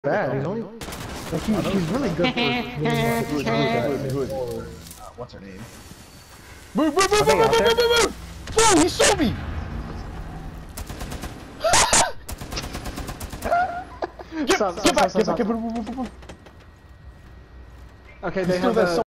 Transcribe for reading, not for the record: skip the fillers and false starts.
bad. He's only like he's really good for what's her name? Move! Oh, he saw me! Get back! Okay, they have